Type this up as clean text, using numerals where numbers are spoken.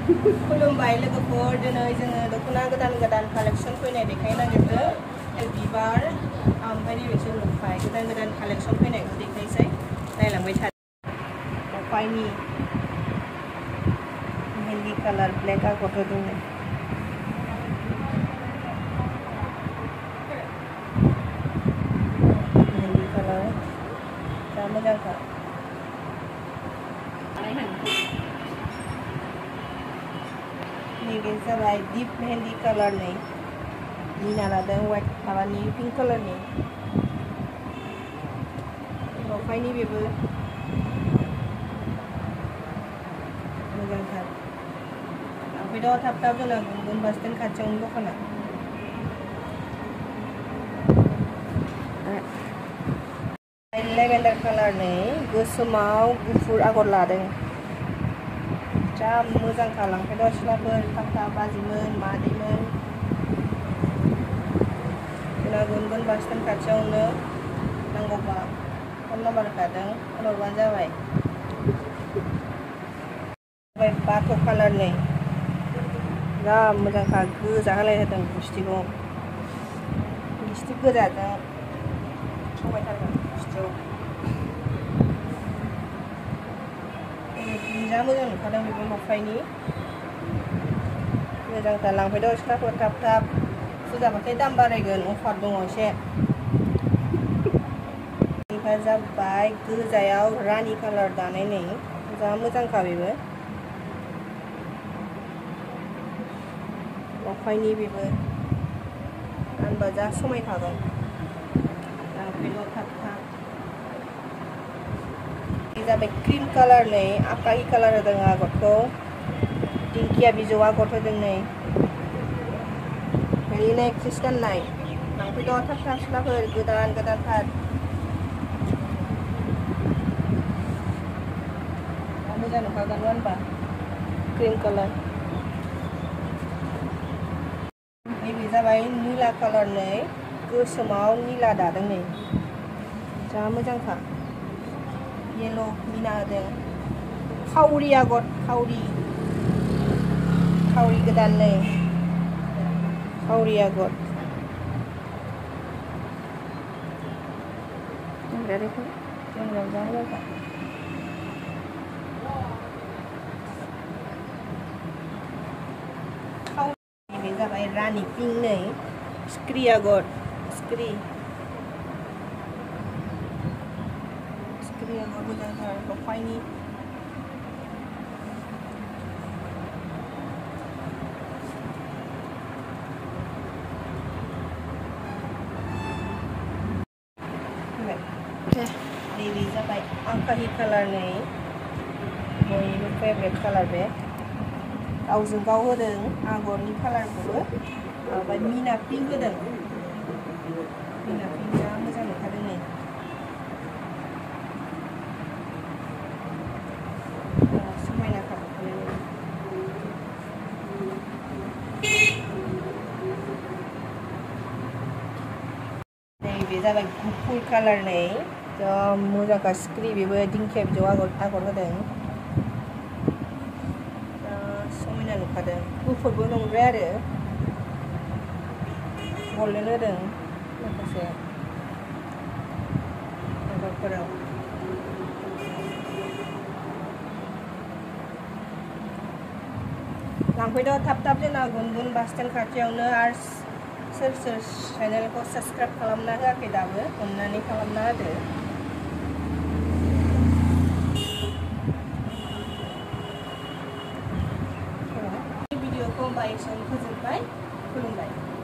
खुलुमबाय लोगोफोर दिनै जोङो दख'ना गोदान कालेक्शन फैनाय देखायनो नागिरदों बिबार ओमफ्राय नैबे जोंनिफ्राय गोदान कालेक्शन फैनायखौ देखायसै नायलांबाय थादो लफायनि मेहंदी कालार ब्लेक आगर होदों मेहंदी कालार जा मोजांखा नैबे जाबाय डीप मेहंदी कलर नै मीना लादों व्हाइट माबानि पिंक कलरनि लफायनि बेबो मोजांथार लांफैद' थाब थाब जोंना गुबुन बास स्टेन्ड खाथियावनो दखाना लेवेंडर कलर नै गोसोमाव गुफुर आगर लादों जा मोजांखा लांफैद' सिख्लाफोर थाब थाब बाजिमोन मादैमोन जोंना गुबुन बास स्टेन्ड खाथियावनो नांगौबा फन नाम्बार होखादों फन हरबानो जाबाय बाथ' कालार नै जा मोजांखा गोजा होलायहोदों लिपस्टिक गोजाजों समायथारगोन गुस्थियाव जा मोजां नुखादों बेबो लफायनि मोजांथार लांफैद' सिख्लाफोर थाब थाब फुजाबाथाय दाम बारायगोन अफार दङ एसे बेनिफ्राय जाबाय गोजायाव रानि कालार दानाय नै जा मोजांखा बेबो लफायनि बेबो गानबा जा समायखागोन लांफैद' थाब थाब जाबाय क्रीम कलर नै आकाहि कलर होदों आगरखौ दिंखिया बिजौ आगर होदों नै मेरिना एक्ट्रेस गाननाय लांफैद' थाब थाब सिख्लाफोर गोदानथार मोजां नुखागोन होनबा क्रीम कलर नैबे जाबाय नीला कलर नै गोसोमाव नीला दादों नै जा मोजांखा येलो मीना होदों खावरि आगर खावरि गोदान नै खावरि आगर बे जाबाय रानी पिंक नै सिख्रि आगर सिख्रि आगर मोजांथार लफायनि नैबे जाबाय आकाहि कालार नै बयनिबो फेभरेट कालार बे गावजों गाव होदों आगरनि कालारखौबो ओमफ्राय मीना पिंक होदों मीना पिंकआ मोजां नुखादों नै समायना नैबे जाबाय गुफुर कालार नै जा मोजांखा सिख्रि बेबो दिंखिया बिजौ आगर होदों समायना नुखादों गुफुरबो नंद्राया आरो गल्डेन होदों माखासे आगरफोराव लांफैद' थाब थाब जोंना गुबुन बास स्टेन्ड खाथियावनो आरो सोर चेनेलखौ साबस्क्राइब खालामना होआखै दाबो अननानै खालामना होदो भिडिअखौ बाय सम फोजोबबाय खुलुमबाय।